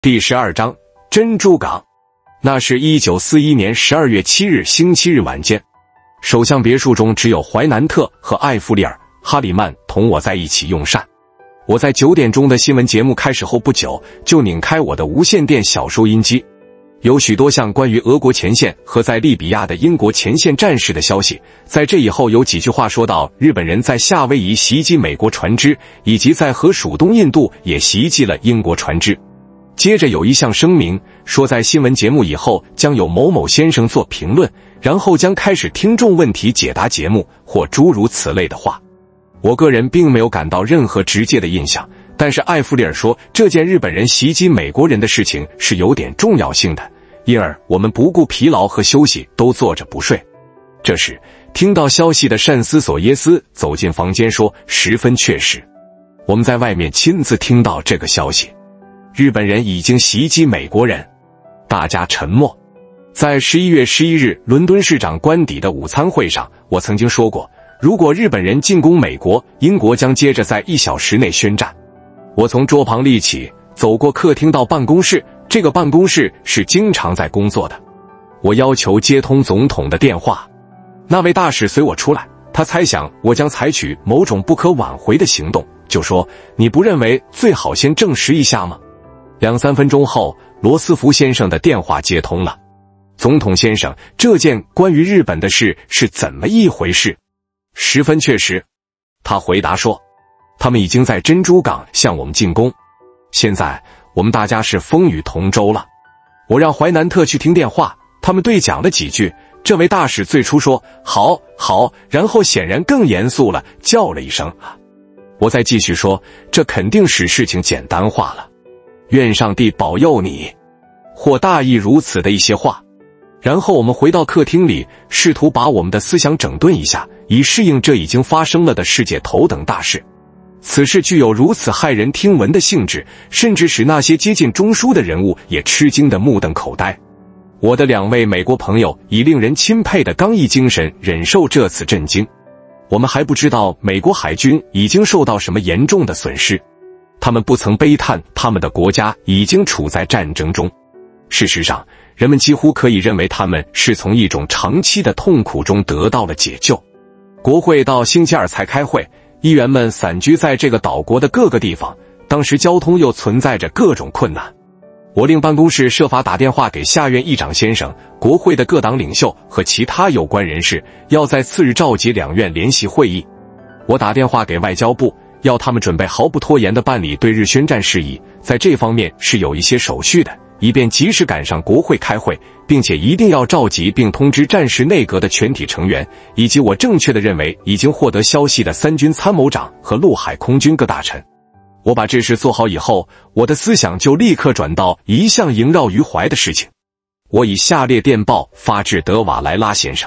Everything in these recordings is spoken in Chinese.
第12章珍珠港。那是1941年12月7日星期日晚间，首相别墅中只有怀南特和艾弗里尔·哈里曼同我在一起用膳。我在9点钟的新闻节目开始后不久，就拧开我的无线电小收音机，有许多项关于俄国前线和在利比亚的英国前线战士的消息。在这以后有几句话说到日本人在夏威夷袭击美国船只，以及在和属东印度也袭击了英国船只。接着有一项声明说，在新闻节目以后将有某某先生做评论，然后将开始听众问题解答节目或诸如此类的话。我个人并没有感到任何直接的印象，但是艾弗里尔说这件日本人袭击美国人的事情是有点重要性的，因而我们不顾疲劳和休息都坐着不睡。这时听到消息的单斯索耶斯走进房间说，十分确实，我们在外面亲自听到这个消息，日本人已经袭击美国人。大家沉默。在11月11日伦敦市长官邸的午餐会上，我曾经说过，如果日本人进攻美国，英国将接着在1小时内宣战。我从桌旁立起，走过客厅到办公室，这个办公室是经常在工作的。我要求接通总统的电话。那位大使随我出来，他猜想我将采取某种不可挽回的行动，就说，你不认为最好先证实一下吗？2、3分钟后，罗斯福先生的电话接通了。总统先生，这件关于日本的事是怎么一回事？十分确实，他回答说，他们已经在珍珠港向我们进攻，现在我们大家是风雨同舟了。我让怀南特去听电话，他们对讲了几句。这位大使最初说好好，然后显然更严肃了，叫了一声啊。我再继续说，这肯定使事情简单化了，愿上帝保佑你，或大意如此的一些话。然后我们回到客厅里，试图把我们的思想整顿一下，以适应这已经发生了的世界头等大事。此事具有如此骇人听闻的性质，甚至使那些接近中枢的人物也吃惊得目瞪口呆。我的2位美国朋友以令人钦佩的刚毅精神忍受这次震惊。我们还不知道美国海军已经受到什么严重的损失，他们不曾悲叹他们的国家已经处在战争中。事实上，人们几乎可以认为他们是从一种长期的痛苦中得到了解救。国会到星期二才开会，议员们散居在这个岛国的各个地方，当时交通又存在着各种困难。我令办公室设法打电话给下院议长先生、国会的各党领袖和其他有关人士，要在次日召集2院联席会议。我打电话给外交部，要他们准备毫不拖延地办理对日宣战事宜，在这方面是有一些手续的，以便及时赶上国会开会，并且一定要召集并通知战时内阁的全体成员，以及我正确地认为已经获得消息的3军参谋长和陆海空军各大臣。我把这事做好以后，我的思想就立刻转到一向萦绕于怀的事情。我以下列电报发至德瓦莱拉先生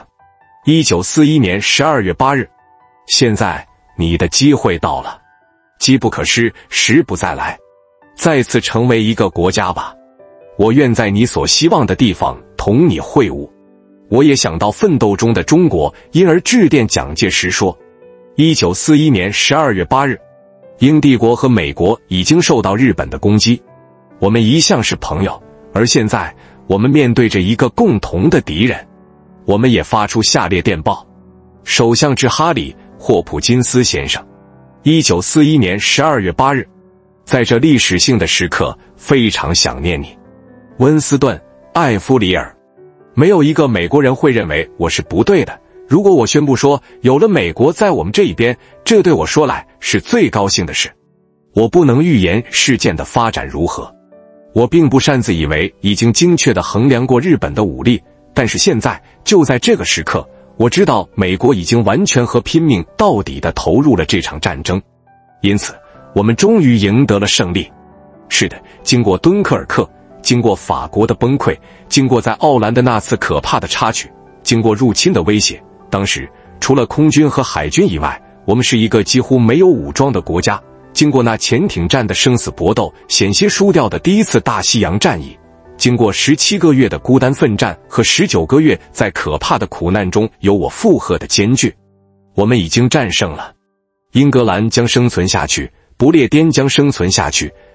：1941年12月8日，现在你的机会到了，机不可失，时不再来，再次成为一个国家吧。我愿在你所希望的地方同你会晤。我也想到奋斗中的中国，因而致电蒋介石说：1941年12月8日，英帝国和美国已经受到日本的攻击，我们一向是朋友，而现在我们面对着一个共同的敌人。我们也发出下列电报：首相致哈里·霍普金斯先生，1941年12月8日，在这历史性的时刻，非常想念你。温斯顿·艾弗里尔。没有一个美国人会认为我是不对的。如果我宣布说有了美国在我们这一边，这对我说来是最高兴的事。我不能预言事件的发展如何，我并不擅自以为已经精确地衡量过日本的武力，但是现在就在这个时刻，我知道美国已经完全和拼命到底地投入了这场战争，因此我们终于赢得了胜利。是的，经过敦刻尔克，经过法国的崩溃，经过在奥兰的那次可怕的插曲，经过入侵的威胁，当时除了空军和海军以外，我们是一个几乎没有武装的国家。经过那潜艇战的生死搏斗，险些输掉的第1次大西洋战役，经过17个月的孤单奋战和19个月在可怕的苦难中由我负荷的艰巨，我们已经战胜了。英格兰将生存下去，不列颠将生存下去，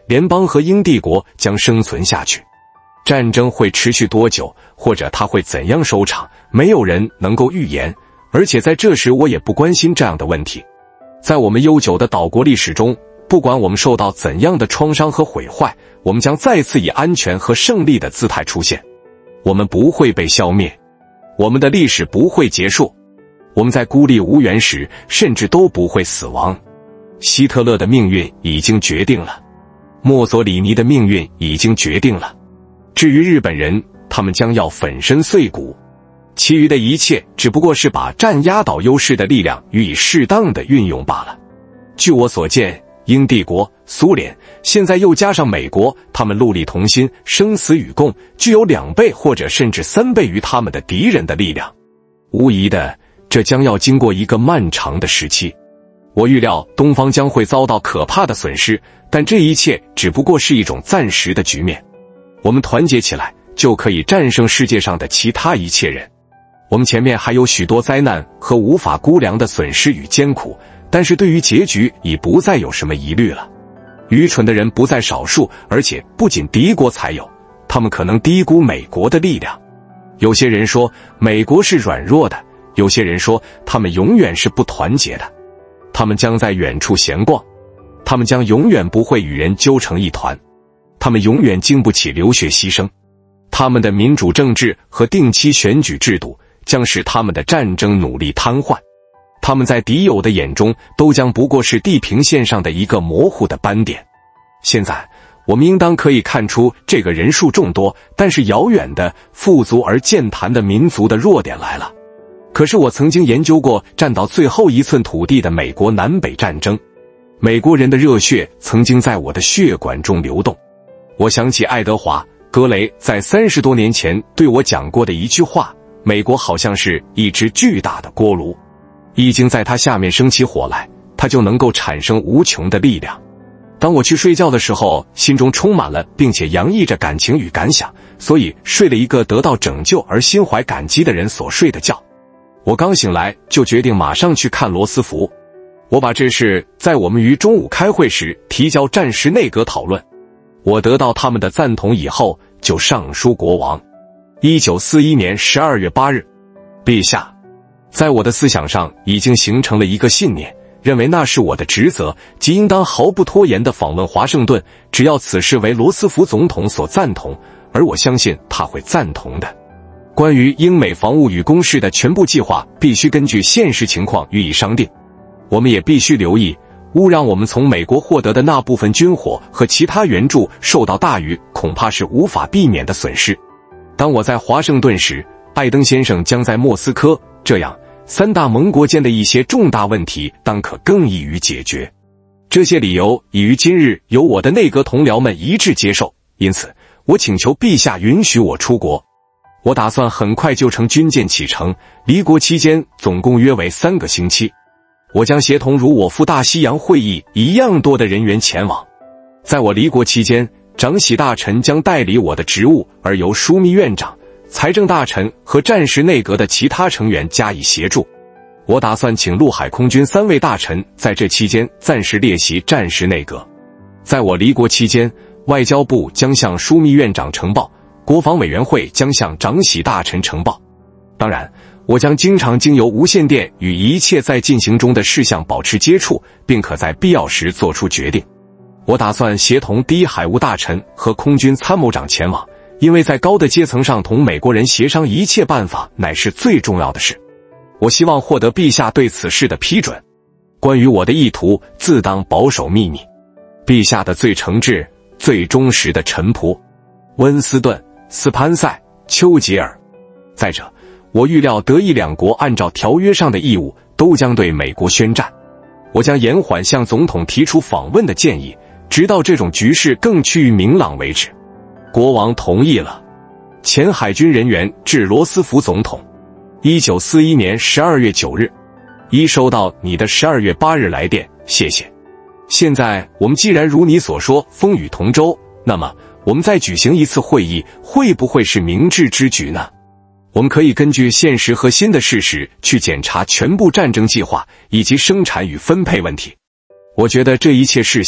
联邦和英帝国将生存下去。战争会持续多久，或者它会怎样收场，没有人能够预言，而且在这时我也不关心这样的问题。在我们悠久的岛国历史中，不管我们受到怎样的创伤和毁坏，我们将再次以安全和胜利的姿态出现。我们不会被消灭，我们的历史不会结束。我们在孤立无援时，甚至都不会死亡。希特勒的命运已经决定了，墨索里尼的命运已经决定了。至于日本人，他们将要粉身碎骨，其余的一切只不过是把占压倒优势的力量予以适当的运用罢了。据我所见，英帝国、苏联，现在又加上美国，他们戮力同心，生死与共，具有2倍或者甚至3倍于他们的敌人的力量。无疑的，这将要经过一个漫长的时期。我预料东方将会遭到可怕的损失，但这一切只不过是一种暂时的局面。我们团结起来，就可以战胜世界上的其他一切人。我们前面还有许多灾难和无法估量的损失与艰苦，但是对于结局已不再有什么疑虑了。愚蠢的人不在少数，而且不仅敌国才有，他们可能低估美国的力量。有些人说美国是软弱的，有些人说他们永远是不团结的。他们将在远处闲逛，他们将永远不会与人揪成一团，他们永远经不起流血牺牲。他们的民主政治和定期选举制度将使他们的战争努力瘫痪。他们在敌友的眼中都将不过是地平线上的一个模糊的斑点。现在我们应当可以看出这个人数众多但是遥远的富足而健谈的民族的弱点来了。可是我曾经研究过占到最后一寸土地的美国南北战争，美国人的热血曾经在我的血管中流动。我想起爱德华·格雷在30多年前对我讲过的一句话：美国好像是一只巨大的锅炉，一经在它下面升起火来，它就能够产生无穷的力量。当我去睡觉的时候，心中充满了并且洋溢着感情与感想，所以睡了一个得到拯救而心怀感激的人所睡的觉。我刚醒来就决定马上去看罗斯福。我把这事在我们于中午开会时提交战时内阁讨论，我得到他们的赞同以后，就上书国王。1941年12月8日，陛下，在我的思想上已经形成了一个信念，认为那是我的职责，即应当毫不拖延地访问华盛顿，只要此事为罗斯福总统所赞同，而我相信他会赞同的。关于英美防务与攻势的全部计划必须根据现实情况予以商定。我们也必须留意，勿让我们从美国获得的那部分军火和其他援助受到大于恐怕是无法避免的损失。当我在华盛顿时，拜登先生将在莫斯科，这样3大盟国间的一些重大问题当可更易于解决。这些理由已于今日由我的内阁同僚们一致接受，因此我请求陛下允许我出国。我打算很快就乘军舰启程，离国期间总共约为3个星期。我将协同如我赴大西洋会议一样多的人员前往。在我离国期间，长喜大臣将代理我的职务，而由枢密院长、财政大臣和战时内阁的其他成员加以协助。我打算请陆海空军3位大臣在这期间暂时列席战时内阁。在我离国期间，外交部将向枢密院长呈报，国防委员会将向长喜大臣呈报。当然，我将经常经由无线电与一切在进行中的事项保持接触，并可在必要时做出决定。我打算协同第一海务大臣和空军参谋长前往，因为在高的阶层上同美国人协商一切办法乃是最重要的事。我希望获得陛下对此事的批准。关于我的意图，自当保守秘密。陛下的最诚挚、最忠实的臣仆，温斯顿·斯潘塞·丘吉尔。再者，我预料德意两国按照条约上的义务都将对美国宣战。我将延缓向总统提出访问的建议，直到这种局势更趋于明朗为止。国王同意了。前海军人员致罗斯福总统。1941年12月9日。一收到你的12月8日来电，谢谢。现在我们既然如你所说风雨同舟，那么我们再举行一次会议，会不会是明智之举呢？我们可以根据现实和新的事实去检查全部战争计划以及生产与分配问题。我觉得这一切事项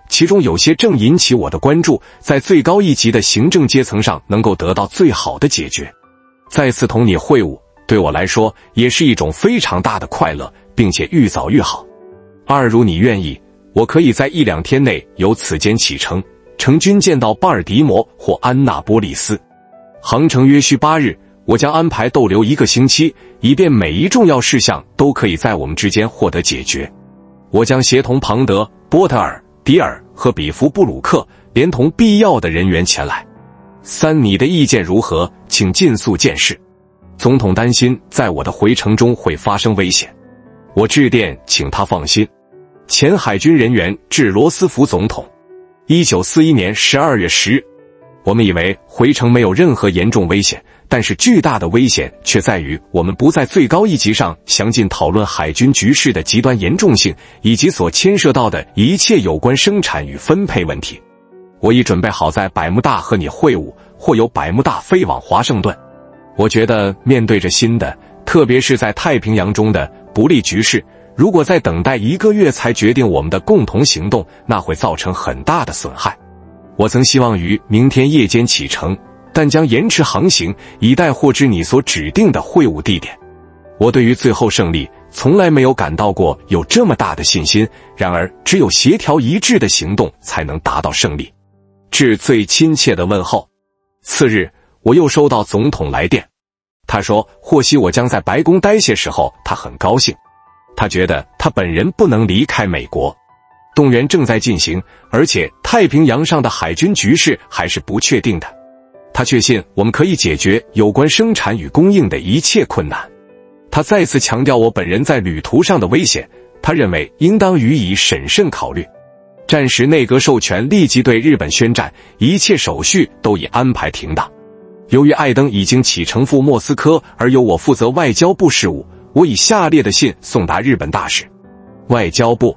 其中有些正引起我的关注，在最高一级的行政阶层上能够得到最好的解决。再次同你会晤，对我来说也是一种非常大的快乐，并且愈早愈好。二，如你愿意，我可以在1-2天内由此间启程，乘军舰到巴尔的摩或安纳波利斯，航程约需8日。我将安排逗留1个星期，以便每一重要事项都可以在我们之间获得解决。我将协同庞德、波特尔、迪尔和比弗布鲁克，连同必要的人员前来。3，你的意见如何？请尽速见识。总统担心在我的回程中会发生危险，我致电请他放心。前海军人员致罗斯福总统。1941年12月10日，我们以为回程没有任何严重危险，但是巨大的危险却在于我们不在最高一级上详尽讨论海军局势的极端严重性，以及所牵涉到的一切有关生产与分配问题。我已准备好在百慕大和你会晤，或由百慕大飞往华盛顿。我觉得面对着新的，特别是在太平洋中的不利局势，如果再等待1个月才决定我们的共同行动，那会造成很大的损害。我曾希望于明天夜间启程，但将延迟航行，以待获知你所指定的会晤地点。我对于最后胜利从来没有感到过有这么大的信心，然而只有协调一致的行动才能达到胜利。致最亲切的问候。次日，我又收到总统来电，他说获悉我将在白宫待些时候，他很高兴。他觉得他本人不能离开美国。动员正在进行，而且太平洋上的海军局势还是不确定的。他确信我们可以解决有关生产与供应的一切困难。他再次强调我本人在旅途上的危险，他认为应当予以审慎考虑。战时内阁授权立即对日本宣战，一切手续都已安排停当。由于艾登已经启程赴莫斯科，而由我负责外交部事务，我以下列的信送达日本大使。外交部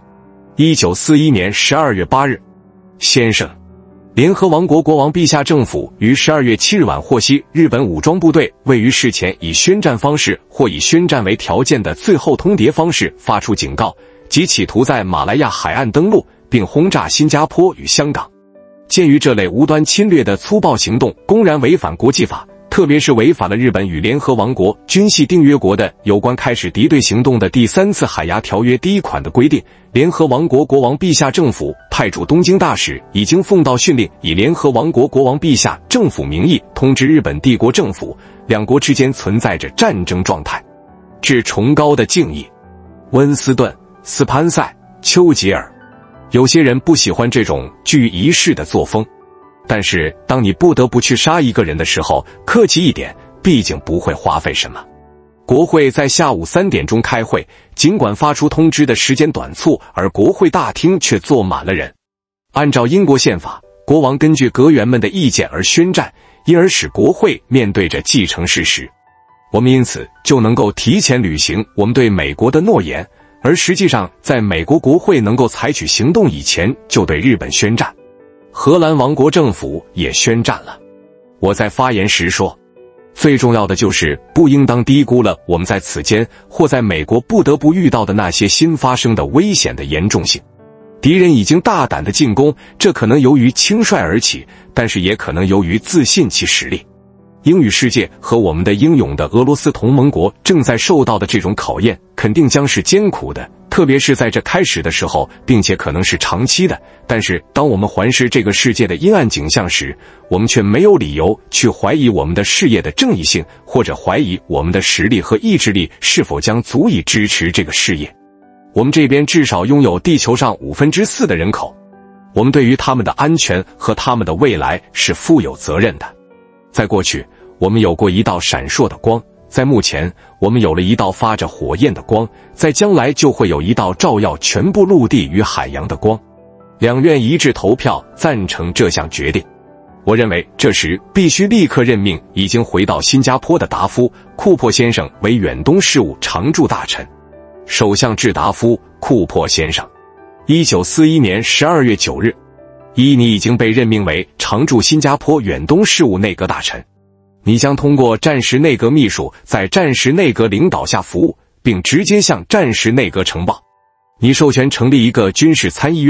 1941年12月8日，先生，联合王国国王陛下政府于12月7日晚获悉，日本武装部队位于事前以宣战方式或以宣战为条件的最后通牒方式发出警告，即企图在马来亚海岸登陆，并轰炸新加坡与香港。鉴于这类无端侵略的粗暴行动公然违反国际法，特别是违反了日本与联合王国军系订约国的有关开始敌对行动的第3次海牙条约第1款的规定，联合王国国王陛下政府派驻东京大使已经奉到训令，以联合王国国王陛下政府名义通知日本帝国政府，两国之间存在着战争状态。致崇高的敬意。温斯顿·斯潘塞·丘吉尔。有些人不喜欢这种具仪式的作风，但是当你不得不去杀一个人的时候，客气一点，毕竟不会花费什么。国会在下午3点钟开会，尽管发出通知的时间短促，而国会大厅却坐满了人。按照英国宪法，国王根据阁员们的意见而宣战，因而使国会面对着既成事实。我们因此就能够提前履行我们对美国的诺言，而实际上在美国国会能够采取行动以前就对日本宣战。荷兰王国政府也宣战了。我在发言时说，最重要的就是不应当低估了我们在此间或在美国不得不遇到的那些新发生的危险的严重性。敌人已经大胆的进攻，这可能由于轻率而起，但是也可能由于自信其实力。英语世界和我们的英勇的俄罗斯同盟国正在受到的这种考验肯定将是艰苦的，特别是在这开始的时候，并且可能是长期的。但是当我们环视这个世界的阴暗景象时，我们却没有理由去怀疑我们的事业的正义性，或者怀疑我们的实力和意志力是否将足以支持这个事业。我们这边至少拥有地球上4%的人口，我们对于他们的安全和他们的未来是负有责任的。在过去，我们有过一道闪烁的光，在目前，我们有了一道发着火焰的光，在将来就会有一道照耀全部陆地与海洋的光。两院一致投票赞成这项决定。我认为这时必须立刻任命已经回到新加坡的达夫·库珀先生为远东事务常驻大臣。首相致达夫·库珀先生。1941年12月9日。你已经被任命为常驻新加坡远东事务内阁大臣。你将通过战时内阁秘书在战时内阁领导下服务，并直接向战时内阁呈报。你授权成立一个军事参议院，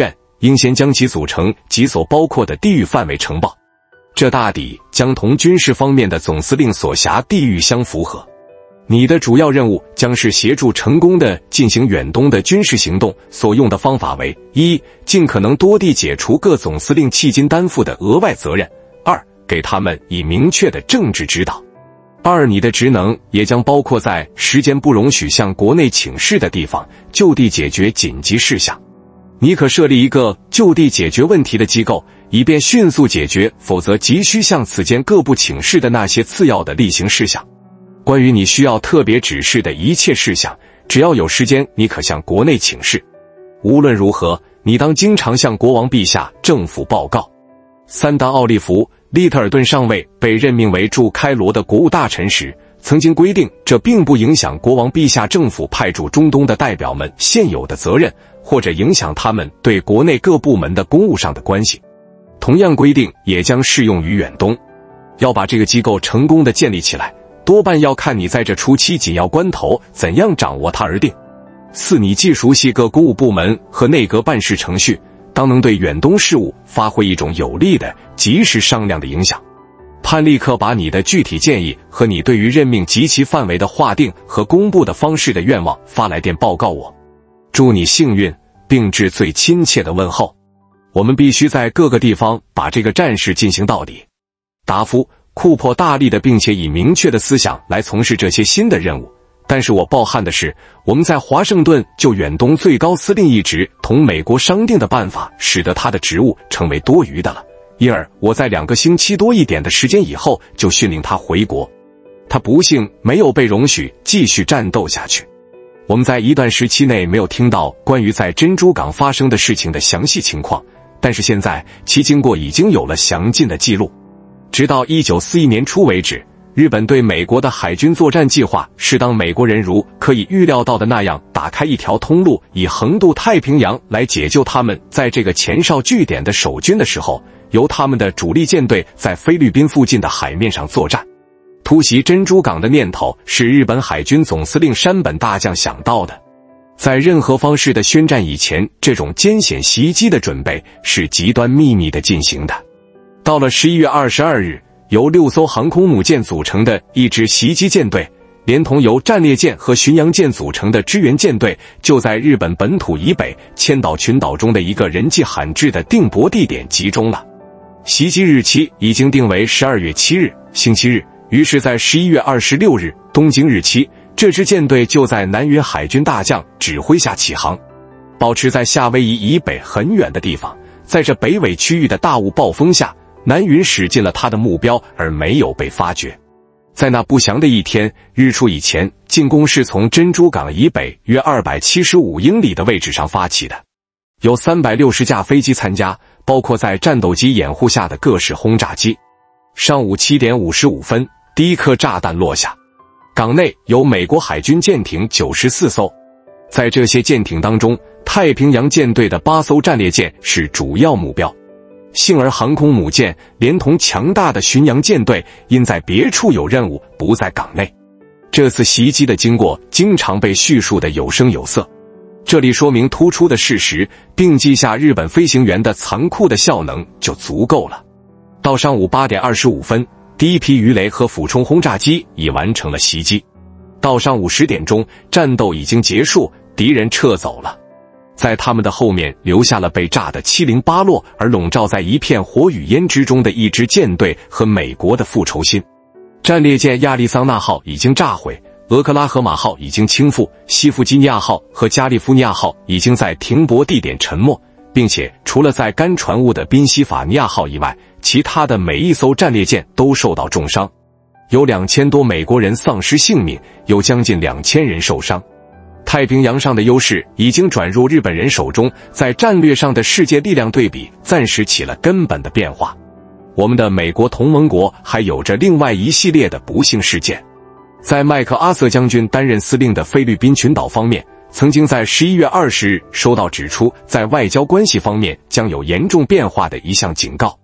应先将其组成及所包括的地域范围呈报，这大抵将同军事方面的总司令所辖地域相符合。你的主要任务将是协助成功地进行远东的军事行动，所用的方法为：一、尽可能多地解除各总司令迄今担负的额外责任；二、给他们以明确的政治指导。二、你的职能也将包括在时间不容许向国内请示的地方就地解决紧急事项。你可设立一个就地解决问题的机构，以便迅速解决否则急需向此间各部请示的那些次要的例行事项。关于你需要特别指示的一切事项，只要有时间，你可向国内请示。无论如何，你当经常向国王陛下政府报告。三、当奥利弗·利特尔顿上尉被任命为驻开罗的国务大臣时，曾经规定这并不影响国王陛下政府派驻中东的代表们现有的责任，或者影响他们对国内各部门的公务上的关系。同样规定也将适用于远东。要把这个机构成功地建立起来，多半要看你在这初期紧要关头怎样掌握它而定。四、你既熟悉各公务部门和内阁办事程序，当能对远东事务发挥一种有力的、及时商量的影响。盼立刻把你的具体建议和你对于任命及其范围的划定和公布的方式的愿望发来电报告我。祝你幸运，并致最亲切的问候。我们必须在各个地方把这个战事进行到底。达夫·库珀大力的并且以明确的思想来从事这些新的任务，但是我抱憾的是，我们在华盛顿就远东最高司令一职同美国商定的办法，使得他的职务成为多余的了。因而我在2个星期多一点的时间以后就训令他回国。他不幸没有被容许继续战斗下去。我们在一段时期内没有听到关于在珍珠港发生的事情的详细情况，但是现在其经过已经有了详尽的记录。直到1941年初为止，日本对美国的海军作战计划是当美国人如可以预料到的那样打开一条通路，以横渡太平洋来解救他们在这个前哨据点的守军的时候，由他们的主力舰队在菲律宾附近的海面上作战。突袭珍珠港的念头是日本海军总司令山本大将想到的。在任何方式的宣战以前，这种艰险袭击的准备是极端秘密地进行的。到了11月22日，由6艘航空母舰组成的一支袭击舰队，连同由战列舰和巡洋舰组成的支援舰队，就在日本本土以北千岛群岛中的一个人迹罕至的定泊地点集中了。袭击日期已经定为12月7日，星期日。于是在11月26日东京日期，这支舰队就在南云海军大将指挥下起航，保持在夏威夷以北很远的地方。在这北纬区域的大雾暴风下，南云驶进了他的目标而没有被发觉。在那不祥的一天日出以前，进攻是从珍珠港以北约275英里的位置上发起的。有360架飞机参加，包括在战斗机掩护下的各式轰炸机。上午7点55分，第一颗炸弹落下。港内有美国海军舰艇94艘，在这些舰艇当中，太平洋舰队的8艘战列舰是主要目标。幸而航空母舰连同强大的巡洋舰队因在别处有任务，不在港内。这次袭击的经过经常被叙述的有声有色，这里说明突出的事实，并记下日本飞行员的残酷的效能就足够了。到上午8点25分，第一批鱼雷和俯冲轰炸机已完成了袭击。到上午10点钟，战斗已经结束，敌人撤走了。在他们的后面留下了被炸得七零八落而笼罩在一片火与烟之中的一支舰队和美国的复仇心。战列舰亚利桑那号已经炸毁，俄克拉荷马号已经倾覆，西弗吉尼亚号和加利福尼亚号已经在停泊地点沉没，并且除了在干船坞的宾夕法尼亚号以外，其他的每一艘战列舰都受到重伤，有2000多美国人丧失性命，有将近2000人受伤。太平洋上的优势已经转入日本人手中，在战略上的世界力量对比暂时起了根本的变化。我们的美国同盟国还有着另外一系列的不幸事件。在麦克阿瑟将军担任司令的菲律宾群岛方面，曾经在11月20日收到指出在外交关系方面将有严重变化的一项警告。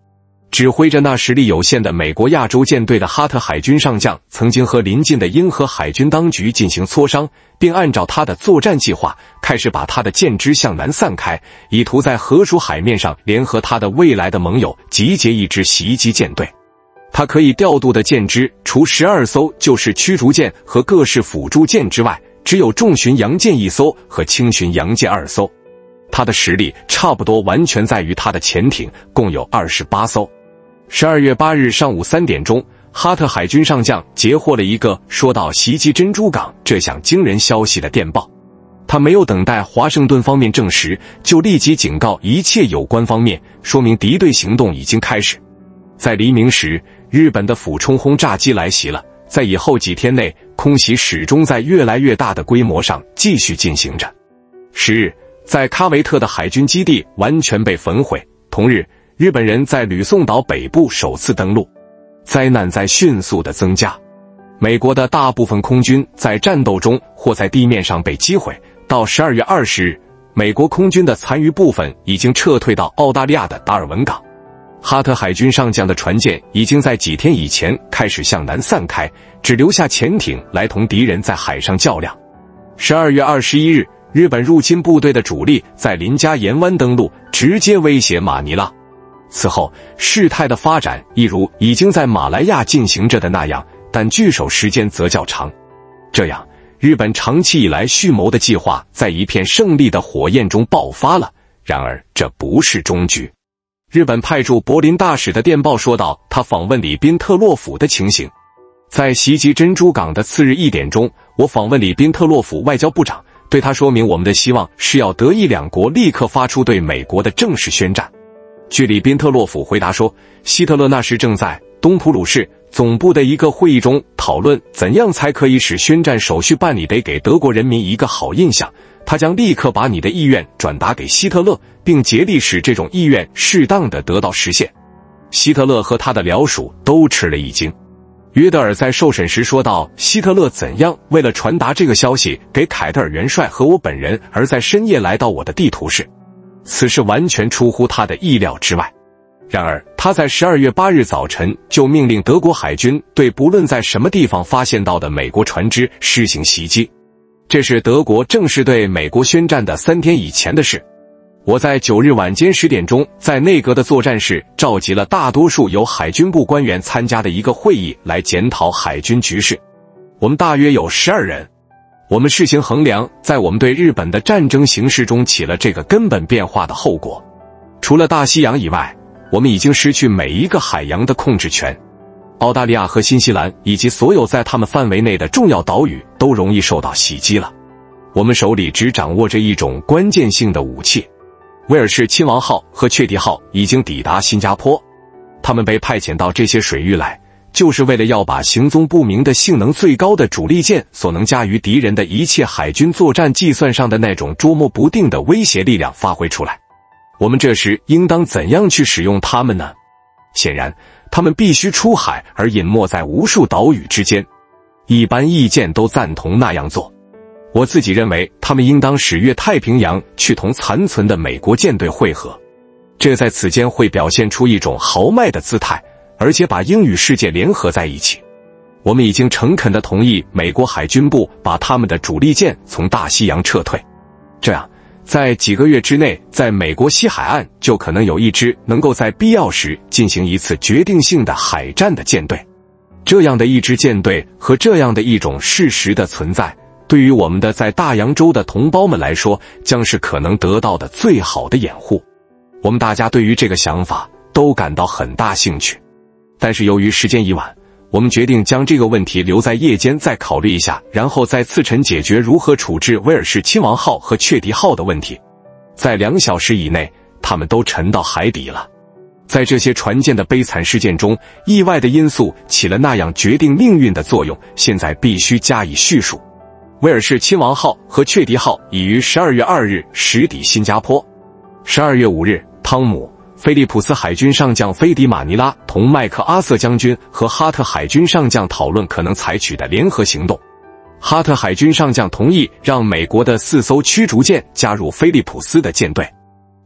指挥着那实力有限的美国亚洲舰队的哈特海军上将，曾经和邻近的英荷海军当局进行磋商，并按照他的作战计划，开始把他的舰只向南散开，以图在河属海面上联合他的未来的盟友，集结一支袭击舰队。他可以调度的舰只，除12艘就是驱逐舰和各式辅助舰之外，只有重巡洋舰1艘和轻巡洋舰2艘。他的实力差不多完全在于他的潜艇，共有28艘。12月8日上午3点钟，哈特海军上将截获了一个说到袭击珍珠港这项惊人消息的电报。他没有等待华盛顿方面证实，就立即警告一切有关方面，说明敌对行动已经开始。在黎明时，日本的俯冲轰炸机来袭了，在以后几天内，空袭始终在越来越大的规模上继续进行着。10日，在喀维特的海军基地完全被焚毁。同日，日本人在吕宋岛北部首次登陆，灾难在迅速的增加。美国的大部分空军在战斗中或在地面上被击毁。到12月20日，美国空军的残余部分已经撤退到澳大利亚的达尔文港。哈特海军上将的船舰已经在几天以前开始向南散开，只留下潜艇来同敌人在海上较量。12月21日，日本入侵部队的主力在林加岩湾登陆，直接威胁马尼拉。此后，事态的发展一如已经在马来亚进行着的那样，但据守时间则较长。这样，日本长期以来蓄谋的计划在一片胜利的火焰中爆发了。然而，这不是终局。日本派驻柏林大使的电报说到他访问里宾特洛甫的情形。在袭击珍珠港的次日1点钟，我访问里宾特洛甫外交部长，对他说明我们的希望是要德意两国立刻发出对美国的正式宣战。据里宾特洛甫回答说，希特勒那时正在东普鲁士总部的一个会议中讨论怎样才可以使宣战手续办理得给德国人民一个好印象，他将立刻把你的意愿转达给希特勒，并竭力使这种意愿适当的得到实现。希特勒和他的僚属都吃了一惊。约德尔在受审时说道，希特勒怎样为了传达这个消息给凯特尔元帅和我本人，而在深夜来到我的地图室，此事完全出乎他的意料之外。然而，他在12月8日早晨就命令德国海军对不论在什么地方发现到的美国船只施行袭击。这是德国正式对美国宣战的3天以前的事。我在9日晚间10点钟在内阁的作战室召集了大多数由海军部官员参加的一个会议来检讨海军局势。我们大约有12人。我们试行衡量在我们对日本的战争形势中起了这个根本变化的后果。除了大西洋以外，我们已经失去每一个海洋的控制权。澳大利亚和新西兰以及所有在他们范围内的重要岛屿都容易受到袭击了。我们手里只掌握着一种关键性的武器。威尔士亲王号和雀笛号已经抵达新加坡，他们被派遣到这些水域来，就是为了要把行踪不明的性能最高的主力舰所能驾驭敌人的一切海军作战计算上的那种捉摸不定的威胁力量发挥出来。我们这时应当怎样去使用它们呢？显然，他们必须出海而隐没在无数岛屿之间。一般意见都赞同那样做。我自己认为，他们应当驶越太平洋去同残存的美国舰队会合。这在此间会表现出一种豪迈的姿态，而且把英语世界联合在一起。我们已经诚恳地同意美国海军部把他们的主力舰从大西洋撤退。这样，在几个月之内，在美国西海岸就可能有一支能够在必要时进行一次决定性的海战的舰队。这样的一支舰队和这样的一种事实的存在，对于我们的在大洋洲的同胞们来说，将是可能得到的最好的掩护。我们大家对于这个想法都感到很大兴趣。但是由于时间已晚，我们决定将这个问题留在夜间再考虑一下，然后在次晨解决如何处置威尔士亲王号和雀笛号的问题。在2小时以内，他们都沉到海底了。在这些船舰的悲惨事件中，意外的因素起了那样决定命运的作用，现在必须加以叙述。威尔士亲王号和雀笛号已于12月2日驶抵新加坡。12月5日，汤姆·菲利普斯海军上将飞抵马尼拉，同麦克阿瑟将军和哈特海军上将讨论可能采取的联合行动。哈特海军上将同意让美国的4艘驱逐舰加入菲利普斯的舰队。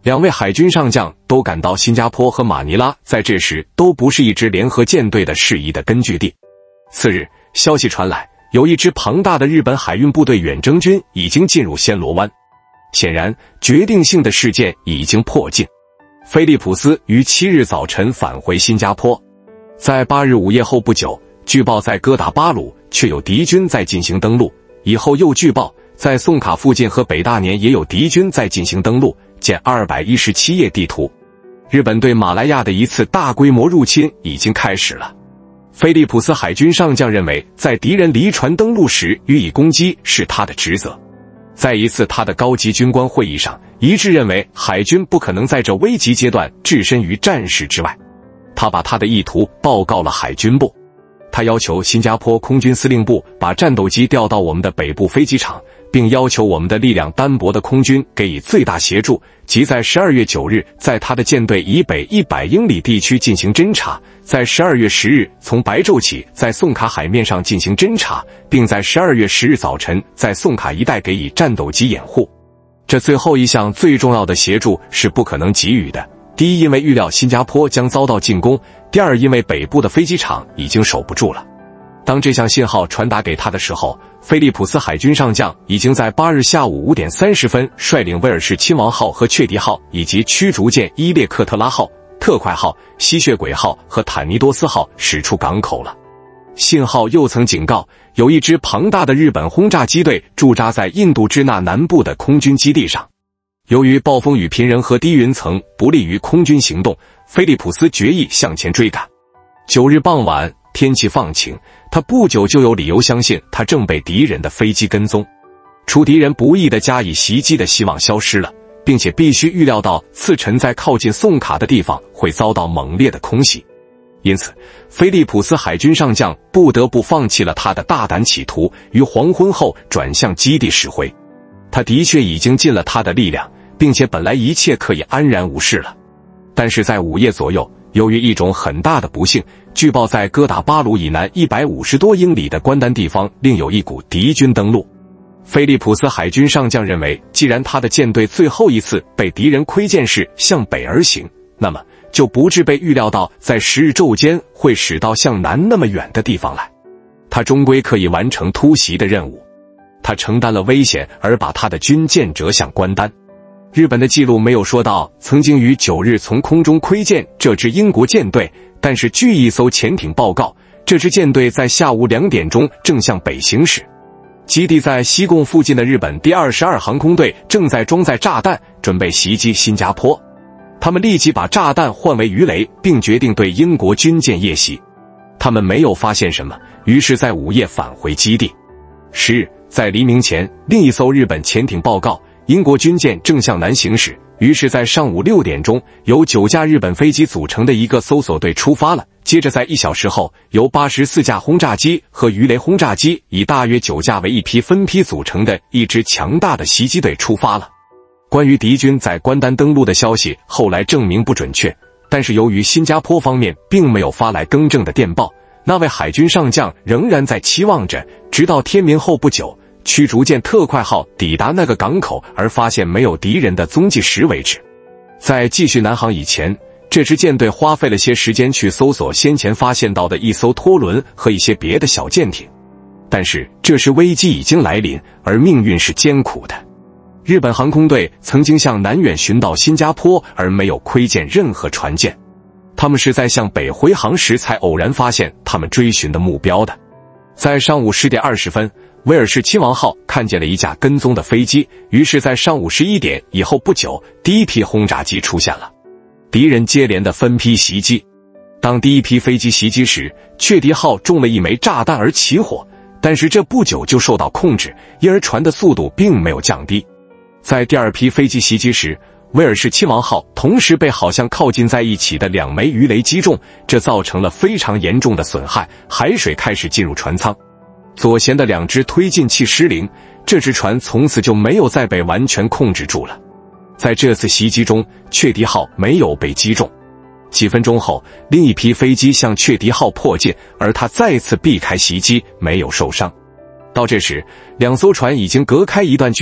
2位海军上将都赶到新加坡和马尼拉，在这时都不是一支联合舰队的适宜的根据地。次日，消息传来，有一支庞大的日本海运部队远征军已经进入暹罗湾。显然，决定性的事件已经迫近。菲利普斯于7日早晨返回新加坡，在8日午夜后不久，据报在哥打巴鲁却有敌军在进行登陆，以后又据报在宋卡附近和北大年也有敌军在进行登陆。见217页地图。日本对马来亚的一次大规模入侵已经开始了。菲利普斯海军上将认为，在敌人离船登陆时予以攻击是他的职责。在一次他的高级军官会议上，一致认为海军不可能在这危急阶段置身于战事之外。他把他的意图报告了海军部。他要求新加坡空军司令部把战斗机调到我们的北部飞机场，并要求我们的力量单薄的空军给予最大协助，即在12月9日在他的舰队以北100英里地区进行侦察，在12月10日从白昼起在宋卡海面上进行侦察，并在12月10日早晨在宋卡一带给予战斗机掩护。这最后一项最重要的协助是不可能给予的。第一，因为预料新加坡将遭到进攻；第二，因为北部的飞机场已经守不住了。当这项信号传达给他的时候，菲利普斯海军上将已经在8日下午5点30分率领威尔士亲王号和雀迪号以及驱逐舰伊列克特拉号、特快号、吸血鬼号和坦尼多斯号驶出港口了。信号又曾警告，有一支庞大的日本轰炸机队驻扎在印度支那南部的空军基地上。由于暴风雨频仍和低云层不利于空军行动，菲利普斯决意向前追赶。9日傍晚，天气放晴，他不久就有理由相信他正被敌人的飞机跟踪。除敌人不意地加以袭击的希望消失了，并且必须预料到次晨在靠近宋卡的地方会遭到猛烈的空袭。因此，菲利普斯海军上将不得不放弃了他的大胆企图，于黄昏后转向基地驶回。他的确已经尽了他的力量，并且本来一切可以安然无事了。但是在午夜左右，由于一种很大的不幸，据报在哥打巴鲁以南150多英里的关丹地方另有一股敌军登陆。菲利普斯海军上将认为，既然他的舰队最后一次被敌人窥见是向北而行，那么就不致被预料到在10日昼间会驶到向南那么远的地方来。他终归可以完成突袭的任务。他承担了危险而把他的军舰折向关丹。日本的记录没有说到曾经于9日从空中窥见这支英国舰队，但是据一艘潜艇报告，这支舰队在下午2点钟正向北行驶。基地在西贡附近的日本第22航空队正在装载炸弹，准备袭击新加坡。他们立即把炸弹换为鱼雷，并决定对英国军舰夜袭。他们没有发现什么，于是在午夜返回基地。10日，在黎明前，另一艘日本潜艇报告，英国军舰正向南行驶。于是在上午6点钟，由9架日本飞机组成的一个搜索队出发了。接着在1小时后，由84架轰炸机和鱼雷轰炸机以大约9架为一批分批组成的一支强大的袭击队出发了。关于敌军在关丹登陆的消息后来证明不准确，但是由于新加坡方面并没有发来更正的电报，那位海军上将仍然在期望着，直到天明后不久，驱逐舰特快号抵达那个港口而发现没有敌人的踪迹时为止。在继续南航以前，这支舰队花费了些时间去搜索先前发现到的一艘拖轮和一些别的小舰艇。但是这时危机已经来临，而命运是艰苦的。日本航空队曾经向南远巡到新加坡，而没有窥见任何船舰。他们是在向北回航时才偶然发现他们追寻的目标的。在上午10点20分，威尔士亲王号看见了一架跟踪的飞机，于是在上午11点以后不久，第一批轰炸机出现了。敌人接连的分批袭击。当第一批飞机袭击时，雀迪号中了一枚炸弹而起火，但是这不久就受到控制，因而船的速度并没有降低。在第二批飞机袭击时，威尔士亲王号同时被好像靠近在一起的2枚鱼雷击中，这造成了非常严重的损害，海水开始进入船舱。左舷的2只推进器失灵，这只船从此就没有再被完全控制住了。在这次袭击中，雀迪号没有被击中。几分钟后，另一批飞机向雀迪号迫近，而它再次避开袭击，没有受伤。到这时，2艘船已经隔开一段距离，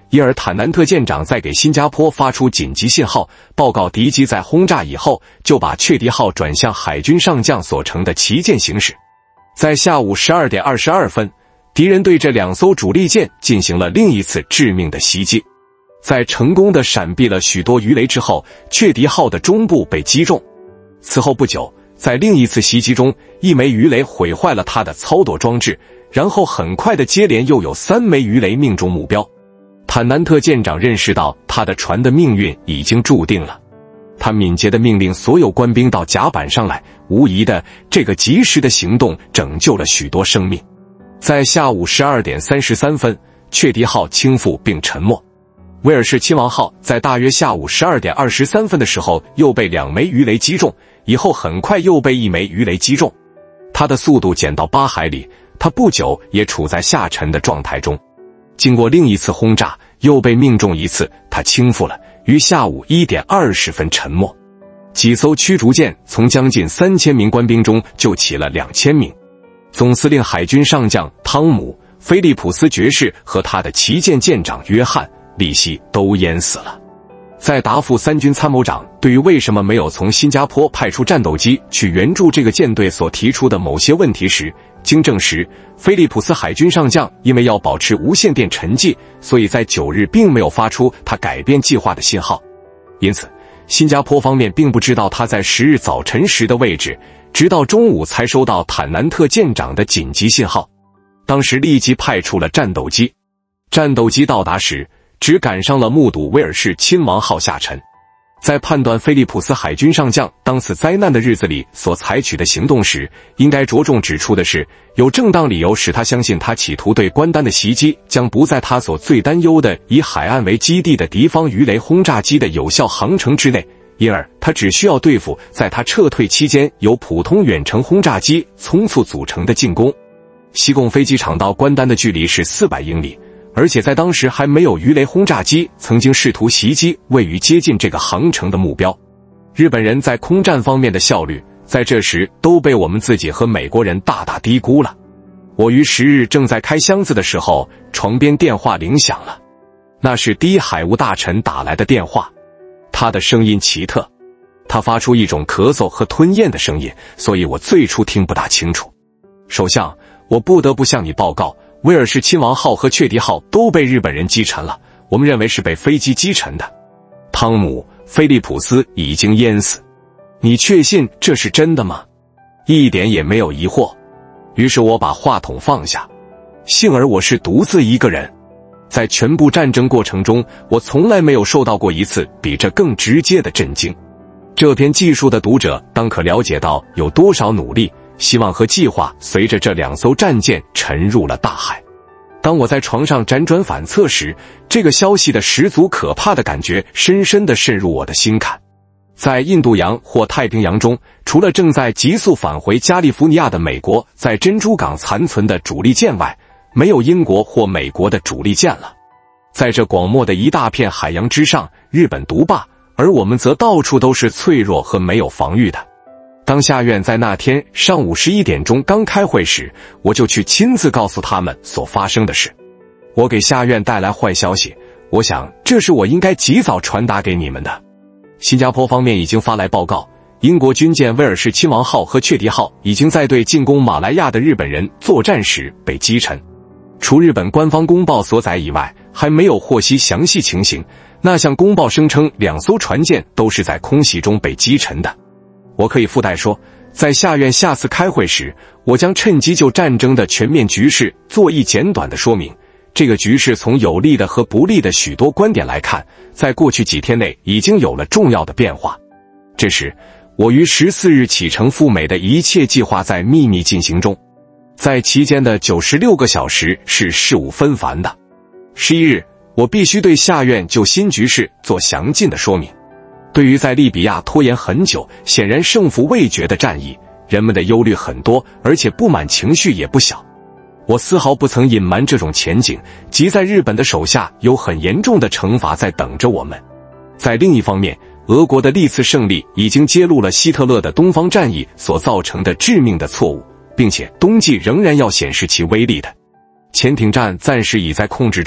因而坦南特舰长在给新加坡发出紧急信号，报告敌机在轰炸以后，就把雀迪号转向海军上将所乘的旗舰行驶。在下午12点22分，敌人对这2艘主力舰进行了另一次致命的袭击。在成功地闪避了许多鱼雷之后，雀迪号的中部被击中。此后不久，在另一次袭击中，1枚鱼雷毁坏了它的操舵装置，然后很快的接连又有3枚鱼雷命中目标。坦南特舰长认识到他的船的命运已经注定了，他敏捷地命令所有官兵到甲板上来，无疑的，这个及时的行动拯救了许多生命。在下午12点33分，雀迪号倾覆并沉没。威尔士亲王号在大约下午12点23分的时候又被2枚鱼雷击中，以后很快又被1枚鱼雷击中。它的速度减到8海里，它不久也处在下沉的状态中。经过另一次轰炸，又被命中一次，它倾覆了，于下午1点20分沉没。几艘驱逐舰从将近3000名官兵中救起了2000名。总司令海军上将汤姆·菲利普斯爵士和他的旗舰舰长约翰·利希都淹死了。在答复3军参谋长对于为什么没有从新加坡派出战斗机去援助这个舰队所提出的某些问题时，经证实，菲利普斯海军上将因为要保持无线电沉寂，所以在9日并没有发出他改变计划的信号。因此，新加坡方面并不知道他在10日早晨时的位置，直到中午才收到坦南特舰长的紧急信号。当时立即派出了战斗机。战斗机到达时，只赶上了目睹威尔士亲王号下沉。在判断菲利普斯海军上将当此灾难的日子里所采取的行动时，应该着重指出的是，有正当理由使他相信他企图对关丹的袭击将不在他所最担忧的以海岸为基地的敌方鱼雷轰炸机的有效航程之内，因而他只需要对付在他撤退期间由普通远程轰炸机匆促组成的进攻。西贡飞机场到关丹的距离是400英里，而且在当时还没有鱼雷轰炸机曾经试图袭击位于接近这个航程的目标。日本人在空战方面的效率，在这时都被我们自己和美国人大大低估了。我于10日正在开箱子的时候，床边电话铃响了，那是第一海务大臣打来的电话。他的声音奇特，他发出一种咳嗽和吞咽的声音，所以我最初听不大清楚。首相，我不得不向你报告，威尔士亲王号和雀迪号都被日本人击沉了，我们认为是被飞机击沉的。汤姆·菲利普斯已经淹死。你确信这是真的吗？一点也没有疑惑。于是我把话筒放下。幸而我是独自一个人。在全部战争过程中，我从来没有受到过一次比这更直接的震惊。这篇技术的读者当可了解到有多少努力、希望和计划随着这2艘战舰沉入了大海。当我在床上辗转反侧时，这个消息的十足可怕的感觉深深地渗入我的心坎。在印度洋或太平洋中，除了正在急速返回加利福尼亚的美国在珍珠港残存的主力舰外，没有英国或美国的主力舰了。在这广袤的一大片海洋之上，日本独霸，而我们则到处都是脆弱和没有防御的。当下院在那天上午11点钟刚开会时，我就去亲自告诉他们所发生的事。我给下院带来坏消息，我想这是我应该及早传达给你们的。新加坡方面已经发来报告，英国军舰威尔士亲王号和雀迪号已经在对进攻马来亚的日本人作战时被击沉。除日本官方公报所载以外，还没有获悉详细情形。那项公报声称2艘船舰都是在空袭中被击沉的。我可以附带说，在下院下次开会时，我将趁机就战争的全面局势做一简短的说明。这个局势从有利的和不利的许多观点来看，在过去几天内已经有了重要的变化。这时，我于14日启程赴美的一切计划在秘密进行中。在期间的96个小时是事务纷繁的。11日，我必须对下院就新局势做详尽的说明。对于在利比亚拖延很久、显然胜负未决的战役，人们的忧虑很多，而且不满情绪也不小。我丝毫不曾隐瞒这种前景，即在日本的手下有很严重的惩罚在等着我们。在另一方面，俄国的历次胜利已经揭露了希特勒的东方战役所造成的致命的错误，并且冬季仍然要显示其威力的。潜艇战暂时已在控制中，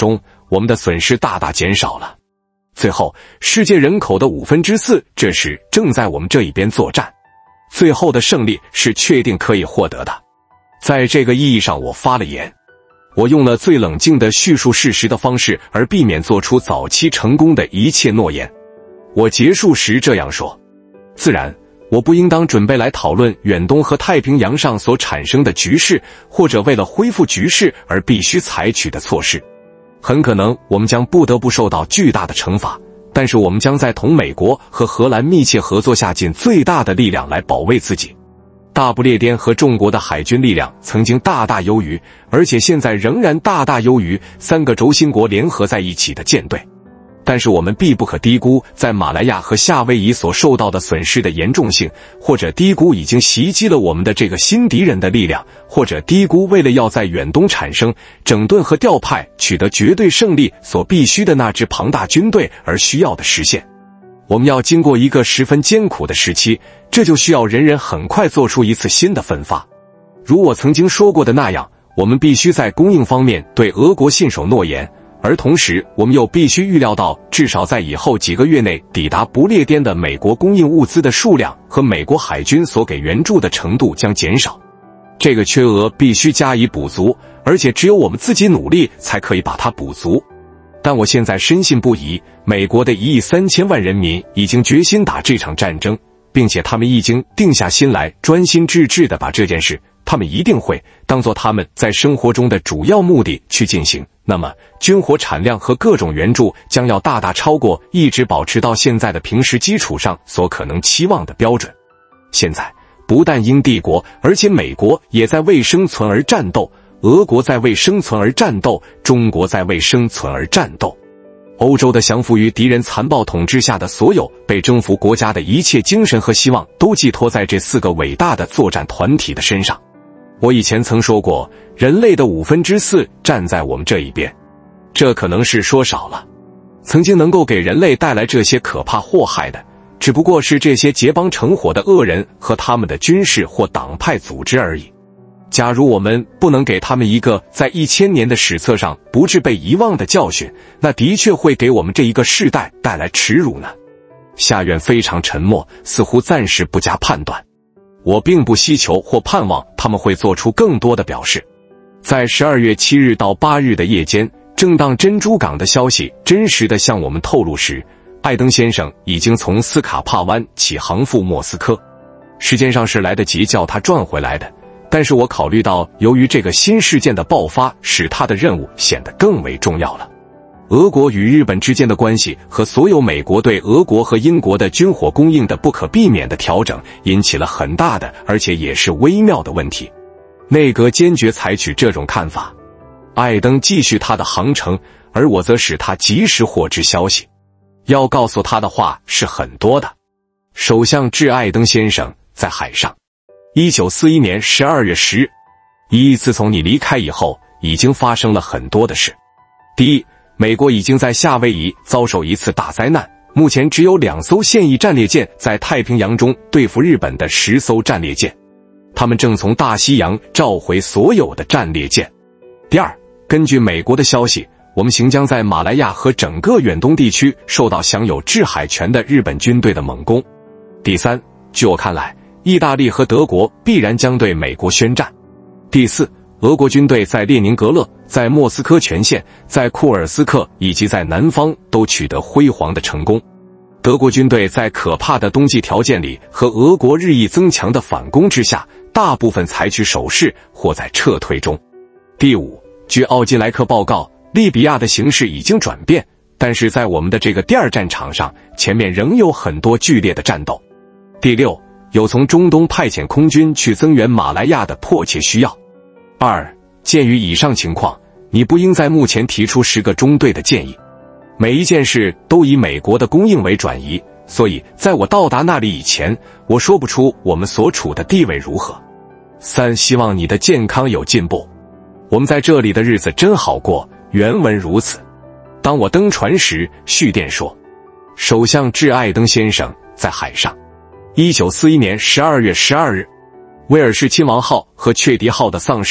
我们的损失大大减少了。最后，世界人口的4%，这时正在我们这一边作战。最后的胜利是确定可以获得的。在这个意义上，我发了言。我用了最冷静的叙述事实的方式，而避免做出早期成功的一切诺言。我结束时这样说：自然，我不应当准备来讨论远东和太平洋上所产生的局势，或者为了恢复局势而必须采取的措施。很可能我们将不得不受到巨大的惩罚，但是我们将在同美国和荷兰密切合作下尽最大的力量来保卫自己。大不列颠和众国的海军力量曾经大大优于，而且现在仍然大大优于3个轴心国联合在一起的舰队。但是我们必不可低估在马来亚和夏威夷所受到的损失的严重性，或者低估已经袭击了我们的这个新敌人的力量，或者低估为了要在远东产生、整顿和调派取得绝对胜利所必须的那支庞大军队而需要的实现。我们要经过一个十分艰苦的时期，这就需要人人很快做出一次新的奋发。如我曾经说过的那样，我们必须在供应方面对俄国信守诺言，而同时我们又必须预料到至少在以后几个月内抵达不列颠的美国供应物资的数量和美国海军所给援助的程度将减少。这个缺额必须加以补足，而且只有我们自己努力才可以把它补足。但我现在深信不疑，美国的1亿3千万人民已经决心打这场战争，并且他们已经定下心来专心致志地把这件事，他们一定会当作他们在生活中的主要目的去进行。那么军火产量和各种援助将要大大超过一直保持到现在的平时基础上所可能期望的标准。现在不但英帝国，而且美国也在为生存而战斗，俄国在为生存而战斗，中国在为生存而战斗。欧洲的降服于敌人残暴统治下的所有被征服国家的一切精神和希望都寄托在这4个伟大的作战团体的身上。我以前曾说过，人类的4%站在我们这一边，这可能是说少了。曾经能够给人类带来这些可怕祸害的，只不过是这些结帮成伙的恶人和他们的军事或党派组织而已。假如我们不能给他们一个在1000年的史册上不致被遗忘的教训，那的确会给我们这一个世代带来耻辱呢。下院非常沉默，似乎暂时不加判断。我并不希求或盼望他们会做出更多的表示。在12月7日到8日的夜间，正当珍珠港的消息真实地向我们透露时，艾登先生已经从斯卡帕湾起航赴莫斯科。时间上是来得及叫他转回来的，但是我考虑到由于这个新事件的爆发，使他的任务显得更为重要了。俄国与日本之间的关系和所有美国对俄国和英国的军火供应的不可避免的调整，引起了很大的而且也是微妙的问题。内阁坚决采取这种看法。艾登继续他的航程，而我则使他及时获知消息。要告诉他的话是很多的。首相致艾登先生，在海上。1941年12月10日，自从你离开以后，已经发生了很多的事。第一，美国已经在夏威夷遭受一次大灾难，目前只有2艘现役战列舰在太平洋中对付日本的10艘战列舰，他们正从大西洋召回所有的战列舰。第二，根据美国的消息，我们行将在马来亚和整个远东地区受到享有制海权的日本军队的猛攻。第三，据我看来，意大利和德国必然将对美国宣战。第四，俄国军队在列宁格勒、在莫斯科全线、在库尔斯克以及在南方都取得辉煌的成功。德国军队在可怕的冬季条件里和俄国日益增强的反攻之下，大部分采取守势或在撤退中。第五，据奥金莱克报告，利比亚的形势已经转变，但是在我们的这个第二战场上，前面仍有很多剧烈的战斗。第六，有从中东派遣空军去增援马来亚的迫切需要。二，鉴于以上情况，你不应在目前提出10个中队的建议。每一件事都以美国的供应为转移，所以在我到达那里以前，我说不出我们所处的地位如何。三，希望你的健康有进步。我们在这里的日子真好过，原文如此。当我登船时，续电说：首相致艾登先生，在海上。1941年12月12日，威尔士亲王号和雀迪号的丧失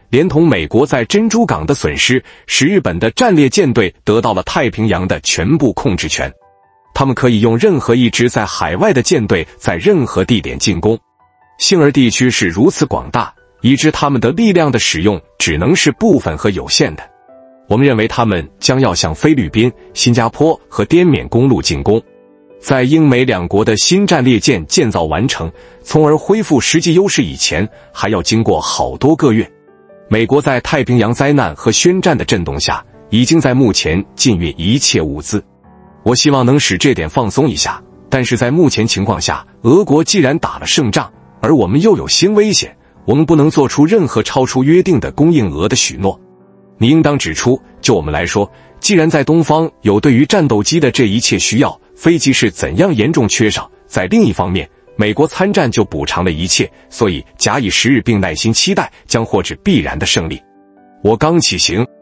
连同美国在珍珠港的损失，使日本的战列舰队得到了太平洋的全部控制权。他们可以用任何一支在海外的舰队在任何地点进攻。幸而地区是如此广大，以致他们的力量的使用只能是部分和有限的。我们认为他们将要向菲律宾、新加坡和滇缅公路进攻。在英美两国的新战列舰建造完成，从而恢复实际优势以前，还要经过好多个月。美国在太平洋灾难和宣战的震动下，已经在目前禁运一切物资。我希望能使这点放松一下，但是在目前情况下，俄国既然打了胜仗，而我们又有新危险，我们不能做出任何超出约定的供应额的许诺。你应当指出，就我们来说，既然在东方有对于战斗机的这一切需要，飞机是怎样严重缺少，在另一方面，美国参战就补偿了一切，所以假以时日并耐心期待，将获致必然的胜利。我刚起行，